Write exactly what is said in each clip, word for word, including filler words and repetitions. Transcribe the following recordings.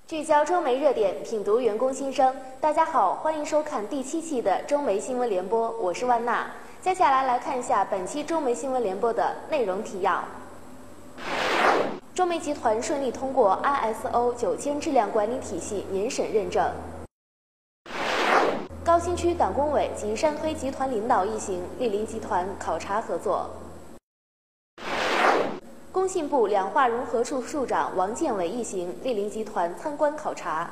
聚焦中媒热点，品读员工心声。大家好，欢迎收看第七期的中媒新闻联播，我是万娜。接下来来看一下本期中媒新闻联播的内容提要。中媒集团顺利通过 I S O 九千质量管理体系年审认证。高新区党工委及山推集团领导一行莅临集团考察合作。工信部两化融合处处长王建伟一行莅临集团参观考察。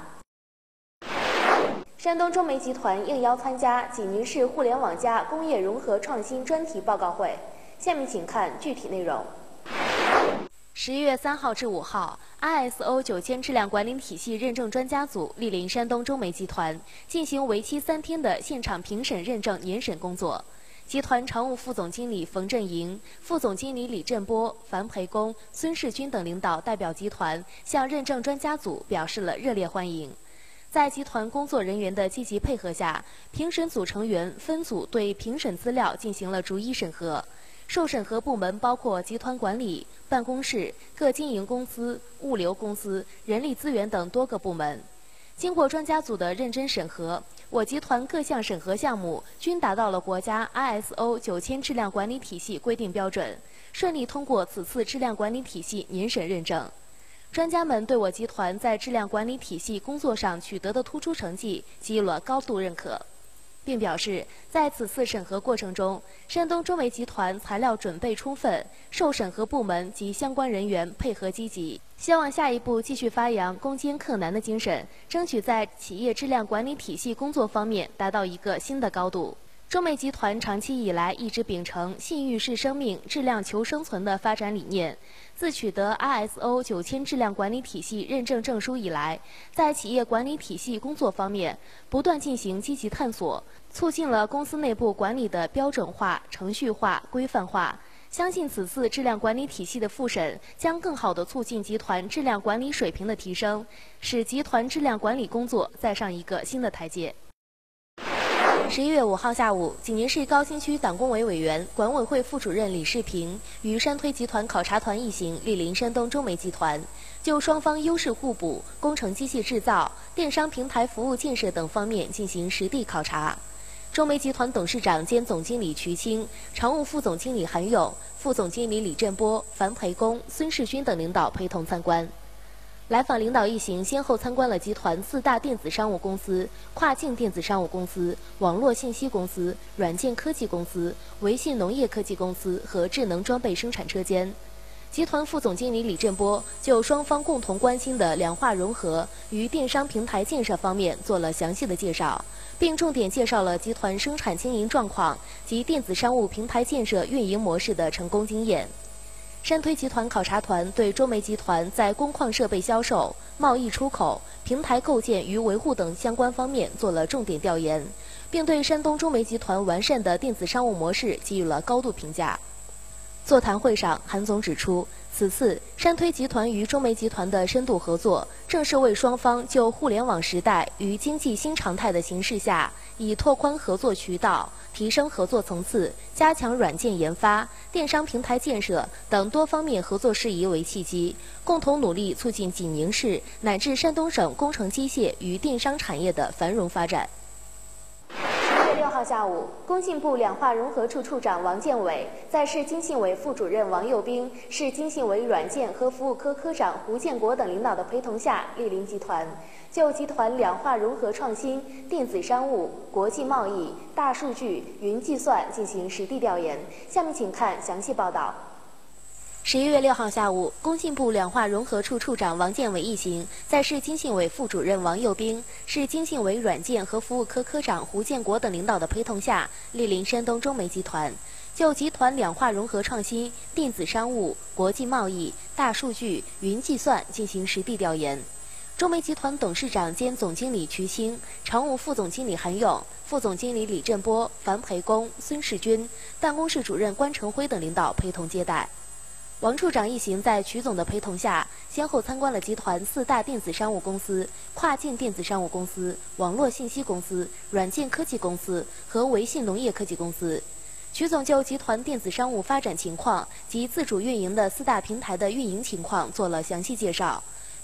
山东中媒集团应邀参加济宁市互联网加工业融合创新专题报告会。下面请看具体内容。十一月三号至五号 ，I S O 九千质量管理体系认证专家组莅临山东中媒集团，进行为期三天的现场评审认证年审工作。集团常务副总经理冯振营、副总经理李振波、樊培公、孙世军等领导代表集团向认证专家组表示了热烈欢迎。在集团工作人员的积极配合下，评审组成员分组对评审资料进行了逐一审核。受审核部门包括集团管理、办公室、各经营公司、物流公司、人力资源等多个部门。经过专家组的认真审核，我集团各项审核项目均达到了国家 I S O 九千质量管理体系规定标准，顺利通过此次质量管理体系年审认证。专家们对我集团在质量管理体系工作上取得的突出成绩给予了高度认可，并表示在此次审核过程中，山东中媒集团材料准备充分，受审核部门及相关人员配合积极，希望下一步继续发扬攻坚克难的精神，争取在企业质量管理体系工作方面达到一个新的高度。中媒集团长期以来一直秉承信誉是生命、质量求生存的发展理念。自取得 I S O 九千质量管理体系认证证书以来，在企业管理体系工作方面不断进行积极探索，促进了公司内部管理的标准化、程序化、规范化。相信此次质量管理体系的复审将更好地促进集团质量管理水平的提升，使集团质量管理工作再上一个新的台阶。十一月五号下午，济宁市高新区党工委委员、管委会副主任李世平与山推集团考察团一行莅临山东中媒集团，就双方优势互补、工程机械制造、电商平台服务建设等方面进行实地考察。中媒集团董事长兼总经理瞿青、常务副总经理韩勇、副总经理李振波、樊培公、孙世军等领导陪同参观。来访领导一行先后参观了集团四大电子商务公司、跨境电子商务公司、网络信息公司、软件科技公司、维信农业科技公司和智能装备生产车间。集团副总经理李振波就双方共同关心的两化融合与电商平台建设方面做了详细的介绍，并重点介绍了集团生产经营状况及电子商务平台建设运营模式的成功经验。山推集团考察团对中媒集团在工矿设备销售、贸易出口、平台构建与维护等相关方面做了重点调研，并对山东中媒集团完善的电子商务模式给予了高度评价。座谈会上，韩总指出，此次山推集团与中媒集团的深度合作，正是为双方就互联网时代与经济新常态的形势下，以拓宽合作渠道、提升合作层次、加强软件研发、电商平台建设等多方面合作事宜为契机，共同努力促进济宁市乃至山东省工程机械与电商产业的繁荣发展。十一月六号下午，工信部两化融合处处长王建伟在市经信委副主任王佑兵、市经信委软件和服务科科长胡建国等领导的陪同下莅临集团，就集团两化融合创新、电子商务、国际贸易、大数据、云计算进行实地调研。下面请看详细报道。十一月六号下午，工信部两化融合处处长王建伟一行在市经信委副主任王佑兵、市经信委软件和服务科科长胡建国等领导的陪同下莅临山东中媒集团，就集团两化融合创新、电子商务、国际贸易、大数据、云计算进行实地调研。中媒集团董事长兼总经理瞿青、常务副总经理韩勇、副总经理李振波、樊培公、孙世军、办公室主任关成辉等领导陪同接待。王处长一行在瞿总的陪同下，先后参观了集团四大电子商务公司、跨境电子商务公司、网络信息公司、软件科技公司和维信农业科技公司。瞿总就集团电子商务发展情况及自主运营的四大平台的运营情况做了详细介绍，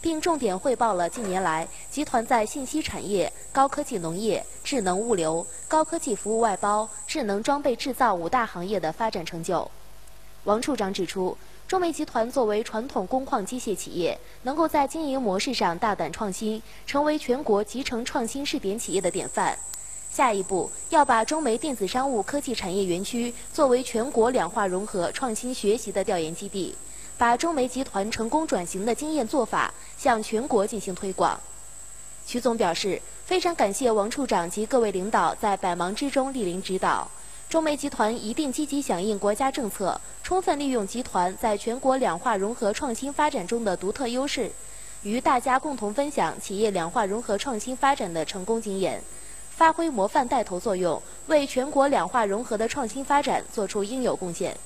并重点汇报了近年来集团在信息产业、高科技农业、智能物流、高科技服务外包、智能装备制造五大行业的发展成就。王处长指出，中煤集团作为传统工矿机械企业，能够在经营模式上大胆创新，成为全国集成创新试点企业的典范。下一步要把中煤电子商务科技产业园区作为全国两化融合创新学习的调研基地，把中煤集团成功转型的经验做法向全国进行推广。徐总表示，非常感谢王处长及各位领导在百忙之中莅临指导。中煤集团一定积极响应国家政策，充分利用集团在全国两化融合创新发展中的独特优势，与大家共同分享企业两化融合创新发展的成功经验，发挥模范带头作用，为全国两化融合的创新发展做出应有贡献。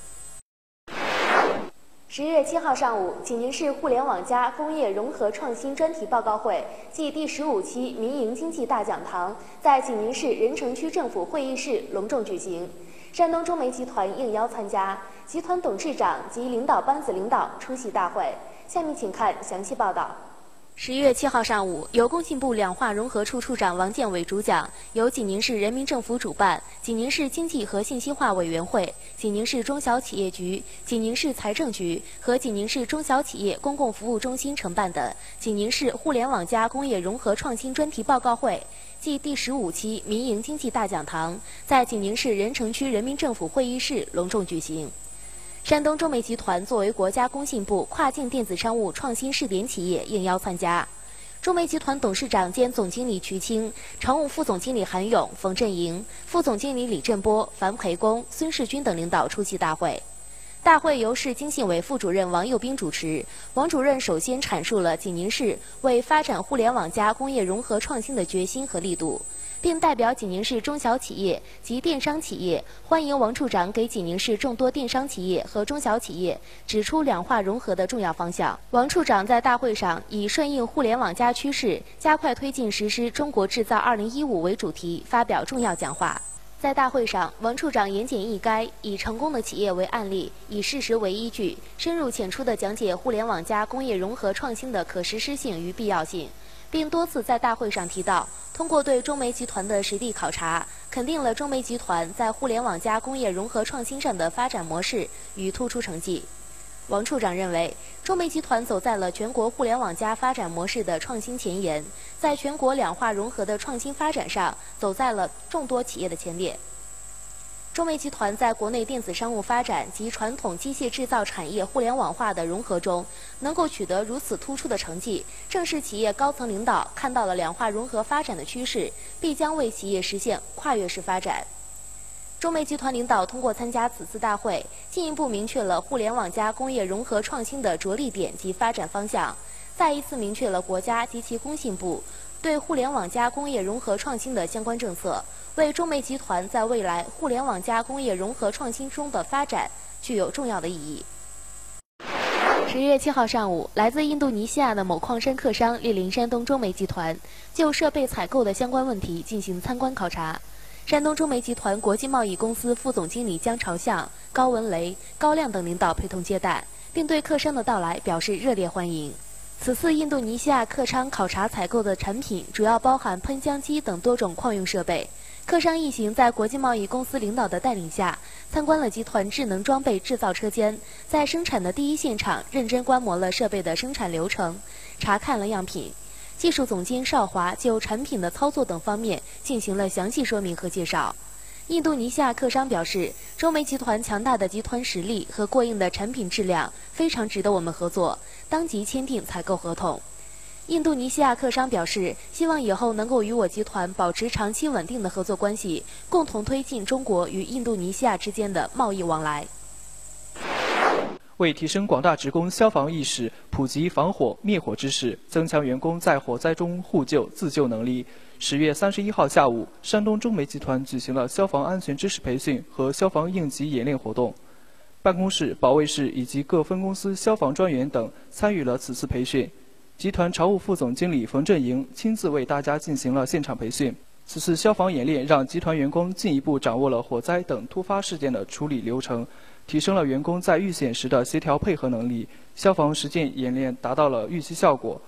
十月七号上午，济宁市互联网加工业融合创新专题报告会暨第十五期民营经济大讲堂在济宁市任城区政府会议室隆重举行。山东中煤集团应邀参加，集团董事长及领导班子领导出席大会。下面请看详细报道。十月七号上午，由工信部两化融合处处长王建伟主讲，由济宁市人民政府主办，济宁市经济和信息化委员会、济宁市中小企业局、济宁市财政局和济宁市中小企业公共服务中心承办的济宁市互联网加工业融合创新专题报告会暨第十五期民营经济大讲堂，在济宁市任城区人民政府会议室隆重举行。山东中煤集团作为国家工信部跨境电子商务创新试点企业应邀参加。中煤集团董事长兼总经理瞿青、常务副总经理韩勇、冯振营、副总经理李振波、樊培功、孙世军等领导出席大会。大会由市经信委副主任王佑斌主持。王主任首先阐述了济宁市为发展互联网加工业融合创新的决心和力度，并代表济宁市中小企业及电商企业欢迎王处长给济宁市众多电商企业和中小企业指出两化融合的重要方向。王处长在大会上以顺应互联网加趋势，加快推进实施中国制造二零一五为主题发表重要讲话。在大会上，王处长言简意赅，以成功的企业为案例，以事实为依据，深入浅出地讲解互联网加工业融合创新的可实施性与必要性，并多次在大会上提到，通过对中煤集团的实地考察，肯定了中煤集团在互联网加工业融合创新上的发展模式与突出成绩。王处长认为，中煤集团走在了全国互联网加发展模式的创新前沿，在全国两化融合的创新发展上走在了众多企业的前列。中煤集团在国内电子商务发展及传统机械制造产业互联网化的融合中，能够取得如此突出的成绩，正是企业高层领导看到了两化融合发展的趋势，必将为企业实现跨越式发展。中煤集团领导通过参加此次大会，进一步明确了互联网加工业融合创新的着力点及发展方向，再一次明确了国家及其工信部对互联网加工业融合创新的相关政策，为中煤集团在未来互联网加工业融合创新中的发展具有重要的意义。十月七号上午，来自印度尼西亚的某矿山客商莅临山东中煤集团，就设备采购的相关问题进行参观考察。山东中煤集团国际贸易公司副总经理姜朝向、高文雷、高亮等领导陪同接待，并对客商的到来表示热烈欢迎。此次印度尼西亚客商考察采购的产品主要包含喷浆机等多种矿用设备。客商一行在国际贸易公司领导的带领下，参观了集团智能装备制造车间，在生产的第一现场认真观摩了设备的生产流程，查看了样品。技术总监邵华就产品的操作等方面进行了详细说明和介绍。印度尼西亚客商表示，中煤集团强大的集团实力和过硬的产品质量非常值得我们合作，当即签订采购合同。印度尼西亚客商表示，希望以后能够与我集团保持长期稳定的合作关系，共同推进中国与印度尼西亚之间的贸易往来。 为提升广大职工消防意识，普及防火灭火知识，增强员工在火灾中互救自救能力，十月三十一号下午，山东中煤集团举行了消防安全知识培训和消防应急演练活动。办公室、保卫室以及各分公司消防专员等参与了此次培训。集团常务副总经理冯振营亲自为大家进行了现场培训。此次消防演练让集团员工进一步掌握了火灾等突发事件的处理流程，提升了员工在遇险时的协调配合能力，消防实践演练达到了预期效果。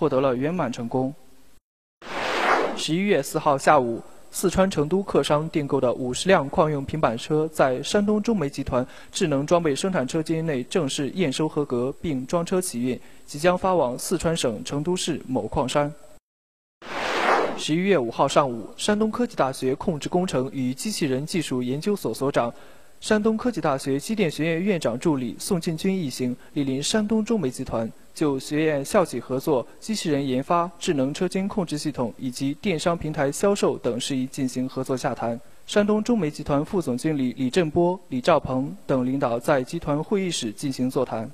获得了圆满成功。十一月四号下午，四川成都客商订购的五十辆矿用平板车在山东中煤集团智能装备生产车间内正式验收合格，并装车起运，即将发往四川省成都市某矿山。十一月五号上午，山东科技大学控制工程与机器人技术研究所所长、山东科技大学机电学院院长助理宋进军一行莅临山东中煤集团，就学院校企合作、机器人研发、智能车间控制系统以及电商平台销售等事宜进行合作洽谈。山东中煤集团副总经理李振波、李兆鹏等领导在集团会议室进行座谈。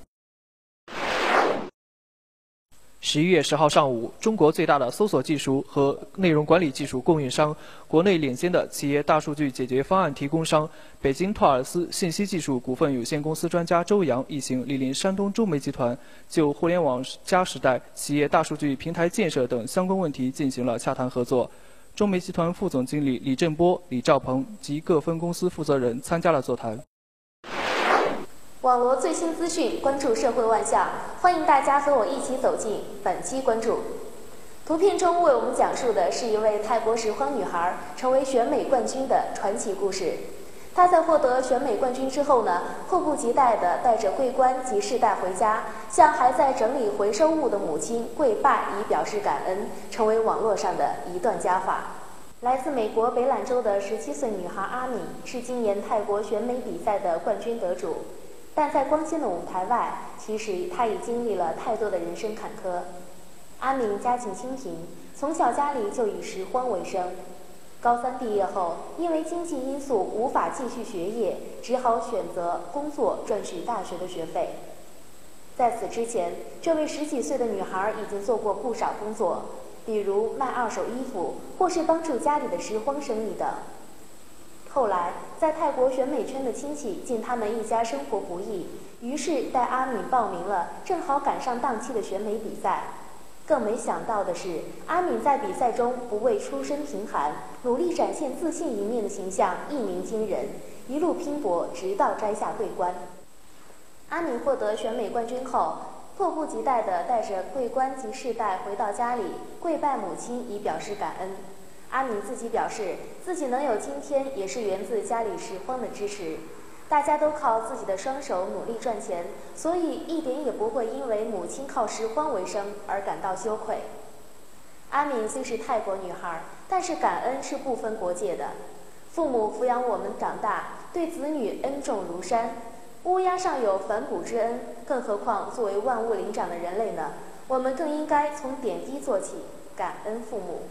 十一月十号上午，中国最大的搜索技术和内容管理技术供应商、国内领先的企业大数据解决方案提供商北京托尔斯信息技术股份有限公司专家周阳一行莅临山东中煤集团，就互联网加时代、企业大数据平台建设等相关问题进行了洽谈合作。中煤集团副总经理李振波、李兆鹏及各分公司负责人参加了座谈。 网罗最新资讯，关注社会万象，欢迎大家和我一起走进本期关注。图片中为我们讲述的是一位泰国拾荒女孩成为选美冠军的传奇故事。她在获得选美冠军之后呢，迫不及待地带着桂冠及饰带回家，向还在整理回收物的母亲跪拜，以表示感恩，成为网络上的一段佳话。来自美国北榄州的十七岁女孩阿敏是今年泰国选美比赛的冠军得主。但在光鲜的舞台外，其实她已经历了太多的人生坎坷。阿敏家境清贫，从小家里就以拾荒为生。高三毕业后，因为经济因素无法继续学业，只好选择工作赚取大学的学费。在此之前，这位十几岁的女孩已经做过不少工作，比如卖二手衣服，或是帮助家里的拾荒生意等。后来，在泰国选美圈的亲戚见他们一家生活不易，于是带阿敏报名了正好赶上档期的选美比赛。更没想到的是，阿敏在比赛中不畏出身贫寒，努力展现自信一面的形象一鸣惊人，一路拼搏直到摘下桂冠。阿敏获得选美冠军后，迫不及待地带着桂冠及饰带回到家里，跪拜母亲以表示感恩。阿敏自己表示，自己能有今天也是源自家里拾荒的支持。大家都靠自己的双手努力赚钱，所以一点也不会因为母亲靠拾荒为生而感到羞愧。阿敏虽是泰国女孩，但是感恩是不分国界的。父母抚养我们长大，对子女恩重如山。乌鸦上有反哺之恩，更何况作为万物灵长的人类呢？我们更应该从点滴做起，感恩父母。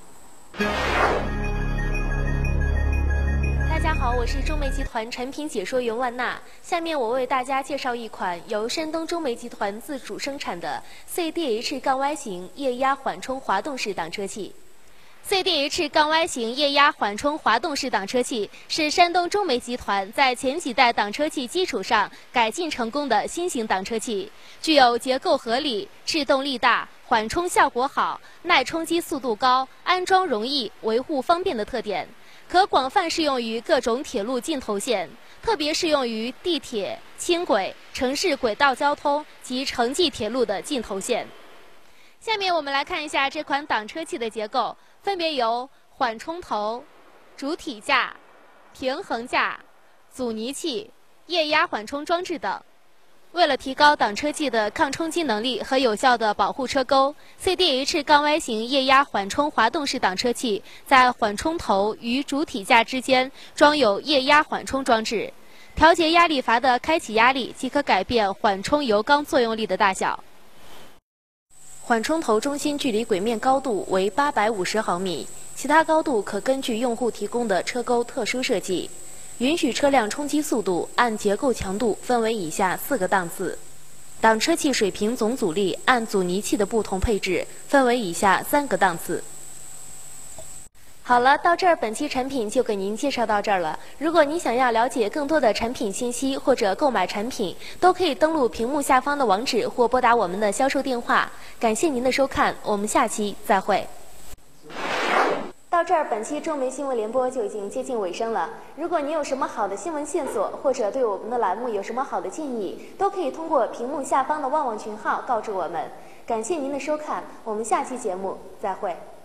大家好，我是中煤集团产品解说员万娜。下面我为大家介绍一款由山东中煤集团自主生产的 C D H Y 型液压缓冲滑动式挡车器。C D H Y 型液压缓冲滑动式挡车器是山东中煤集团在前几代挡车器基础上改进成功的新型挡车器，具有结构合理、制动力大、缓冲效果好、耐冲击速度高、安装容易、维护方便的特点，可广泛适用于各种铁路进头线，特别适用于地铁、轻轨、城市轨道交通及城际铁路的进头线。下面我们来看一下这款挡车器的结构，分别由缓冲头、主体架、平衡架、阻尼器、液压缓冲装置等。为了提高挡车器的抗冲击能力和有效地保护车钩 ，C D H Y 型液压缓冲滑动式挡车器在缓冲头与主体架之间装有液压缓冲装置，调节压力阀的开启压力即可改变缓冲油缸作用力的大小。缓冲头中心距离轨面高度为八百五十毫米，其他高度可根据用户提供的车钩特殊设计。允许车辆冲击速度按结构强度分为以下四个档次。挡车器水平总阻力按阻尼器的不同配置分为以下三个档次。好了，到这儿本期产品就给您介绍到这儿了。如果您想要了解更多的产品信息或者购买产品，都可以登录屏幕下方的网址或拨打我们的销售电话。感谢您的收看，我们下期再会。到这儿，本期中煤新闻联播就已经接近尾声了。如果您有什么好的新闻线索，或者对我们的栏目有什么好的建议，都可以通过屏幕下方的旺旺群号告知我们。 感谢您的收看，我们下期节目再会。